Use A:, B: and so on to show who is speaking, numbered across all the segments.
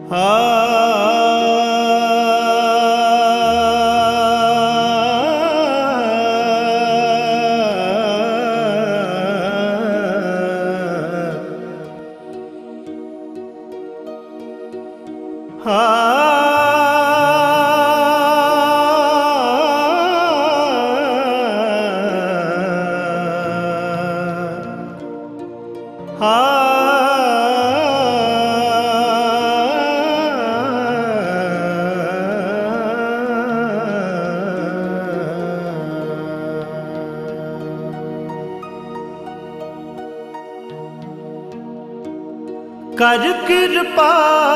A: कर कृपा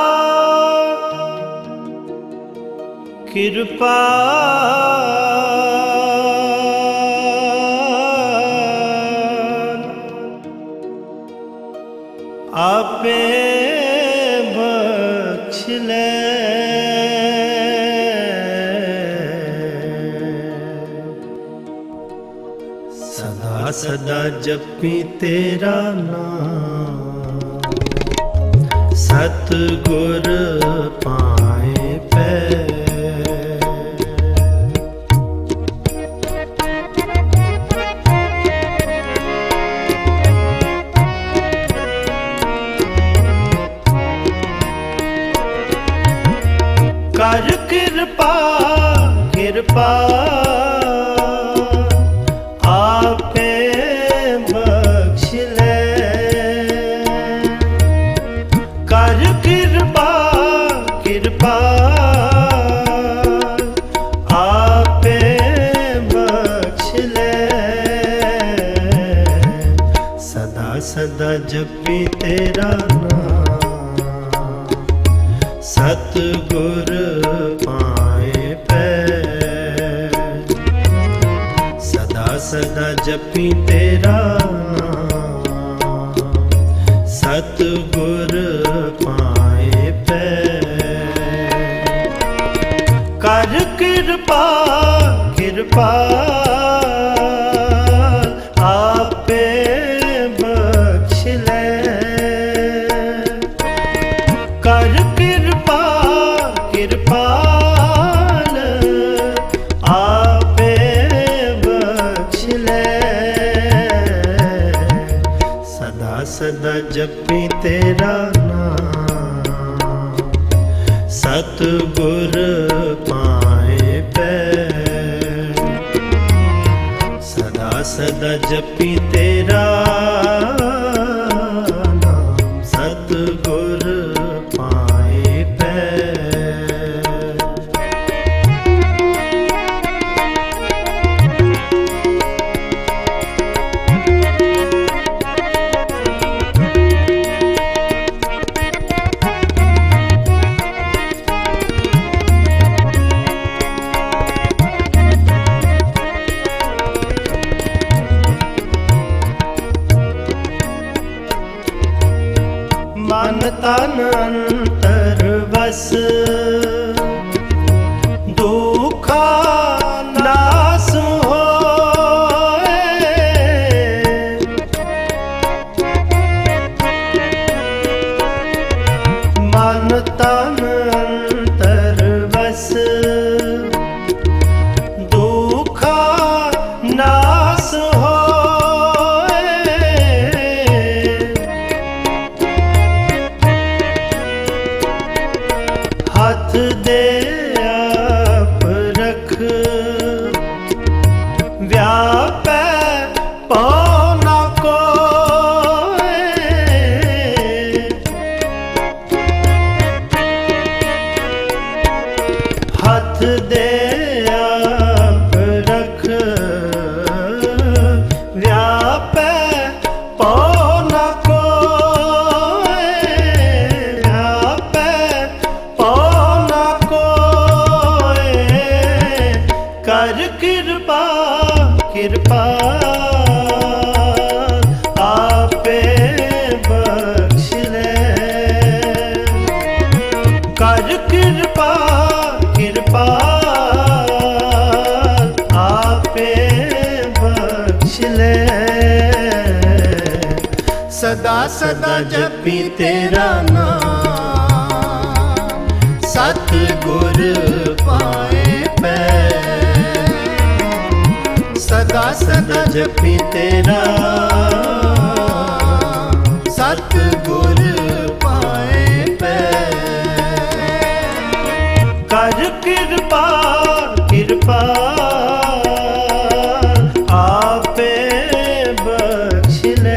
A: कृपा आपे बख्श ले सदा सदा जपी तेरा नाम सतगुर पाए पै कर कृपा कृपा आपे बख्श ले कर कृपा कृपा आपे बख्श ले सदा सदा जपी तेरा नाम सतगुर पाए पै सदा सदा जपी तेरा नाम सतगुर पाए पै कर कृपा कृपा आपे बख्श ले कर कृपा कृपाल आपे बख्श ले सदा सदा जपी तेरा नाम सतगुर पाए पै सदा सदा जपी तेरा नाम सतगुर पाए पै मन तन अंतर बस दुखा नास होए मन तन अंतर बस दुखा नास हाथ दे आप रख व्यापै पौना कोय हाथ दे आप रख व्यापै पौना कर कृपा कृपा आपे बख्श ले कर कृपा कृपा आपे बख्श ले सदा सदा जपी तेरा नाम
B: सतगुर पाए पैर। सदा सदा जपी तेरा सतगुर पाए पैर।
A: कर कृपा कृपा आपे बख्श ले।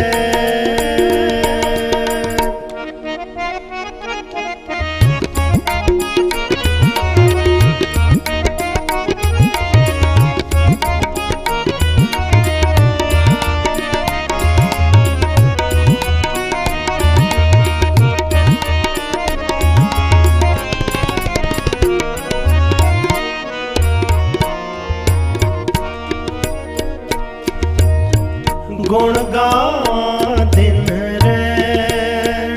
A: गुण गां दिन रैण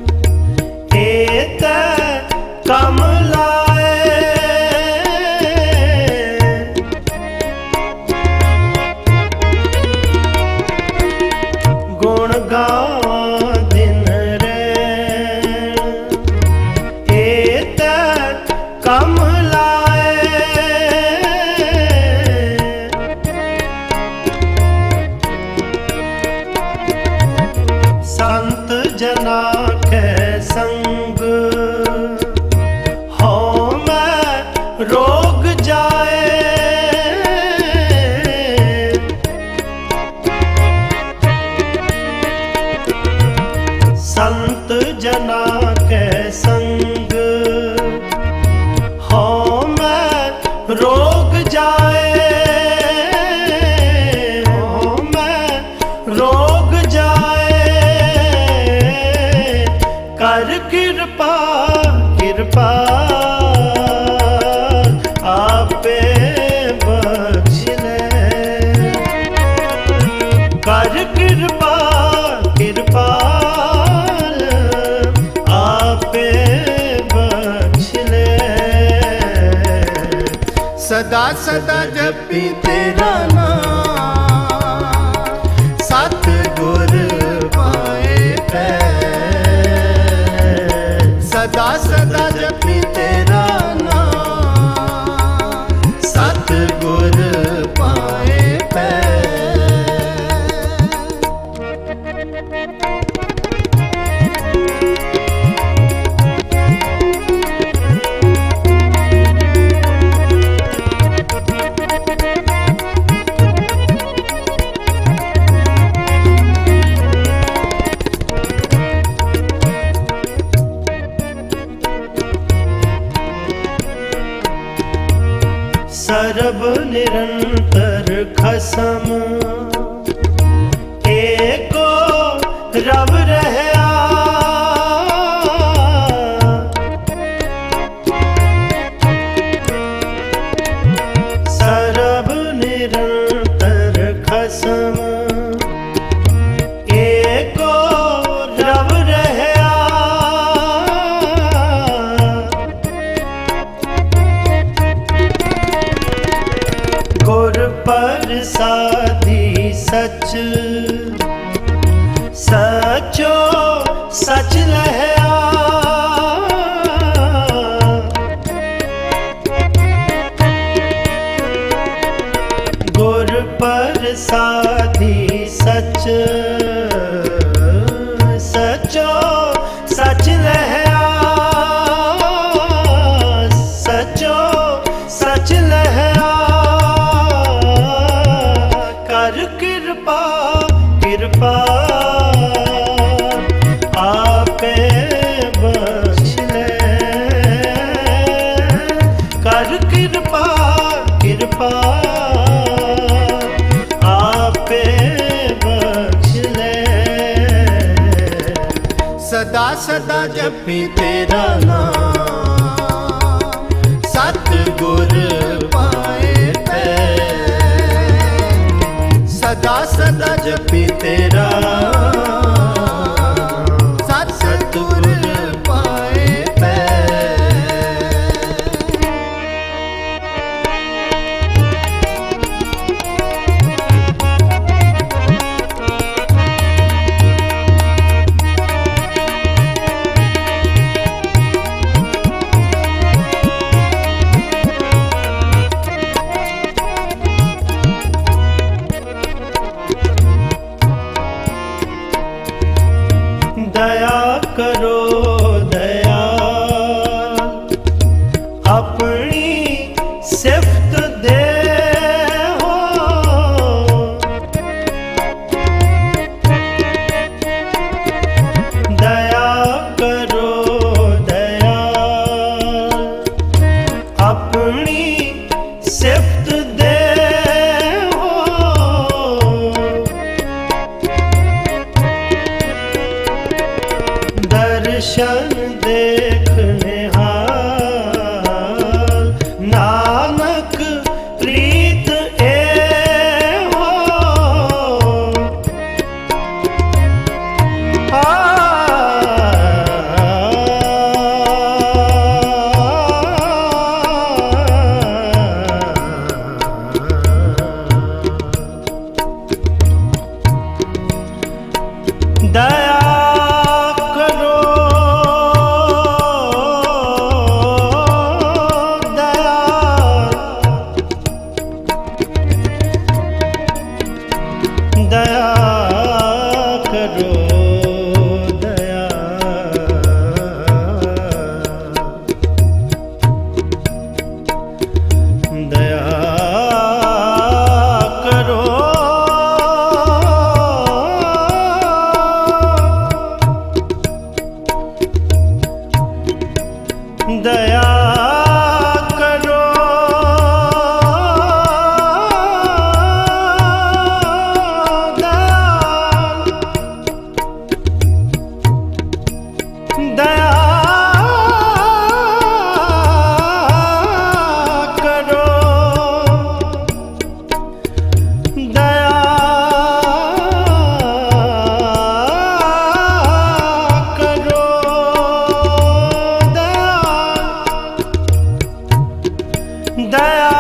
A: एत कम लाए। गुण गां दिन रैण एत कम संत जना के संग हो मैं रोग जाए। संत जना के संग हो मैं रोग जाए। हो मैं रोग जाए। कर कृपा कृपा आपे बख्श ले। कर कृपा कृपा आपे बख्श ले।
B: सदा सदा जपी तेरा नाम सतगुर पाए पैर। सदा सदा जपी तेरा नाम सतगुर पाए पैर।
A: सरब निरंतर खसम एको रब रहया। सरब निरंतर खसम एको रब रहया। गुर प्रसादी सच सचो सच लहया। गुर प्रसादी सच सचो सच लहया। सचो सच लहया। कर कृपा कृपा आपे बख्श ले। कर कृपा कृपा आपे बख्श ले।
B: सदा सदा जपी तेरा नाम सतगुर पाए पैर। सदा सदा जपी तेरा सतगुर पाए पैर।
A: दया करो दयाल, अपनी सिफ्त दे हो। दया करो दयाल, अपनी सिफ्त दे हो। दर्शन देखने हाल, नानक प्रीत ए हो। दया करो दया, दया करो दया, दया करो दया करो दया करो दया करो दया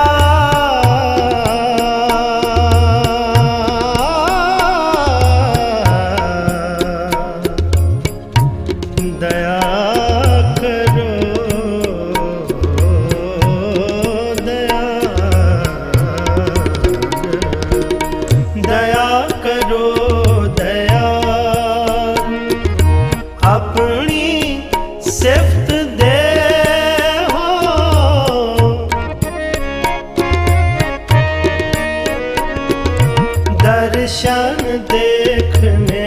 A: दया करो दया, दया करो दया, अपनी सिफ्त दे हो। दर्शन देखने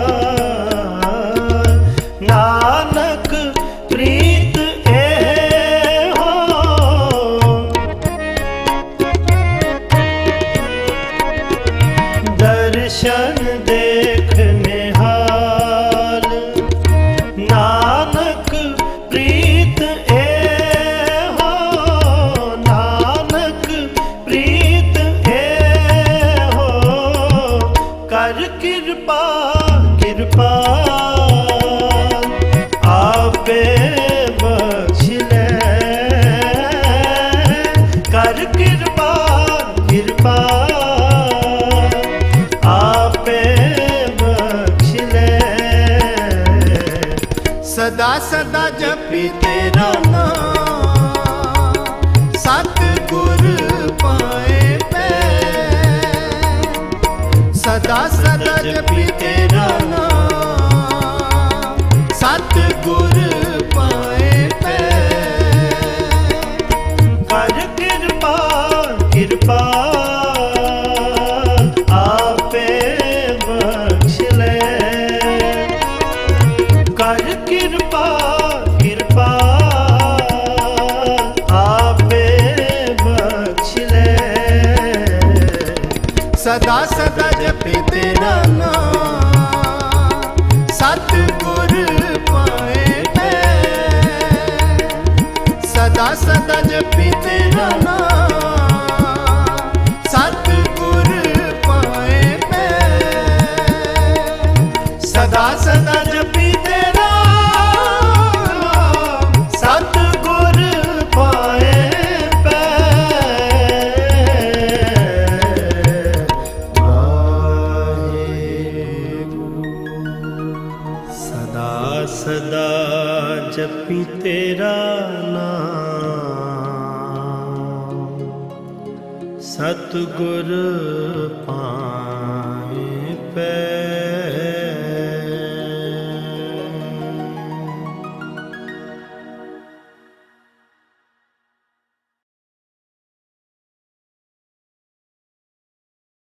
A: हाल, नानक प्रीत ए हो। दर्शन देखने हाल, नानक प्रीत ए हो। नानक प्रीत ए हो। कर कृपा कृपा आपे बख्श ले। कर कृपा कृपा आपे बख्श ले।
B: सदा सदा जपी तेरा नाम, सतगुर पाए पै। सदा सदा जपी तेरा नाम, सतगुर पाए पै।
A: कर कृपा कृपा आपे बख्श ले। कर कृपा कृपा आपे बख्श ले।
B: सदा सदा जपी तेरा नाम, सतगुर पाए पै। सदा सदा जपी तेरा नाम, सतगुर पाए पै।
A: सदा सदा जपी तेरा नाम, सतगुर पाए पै। सदा सदा जपी तेरा नाम, सतगुर पाए पै।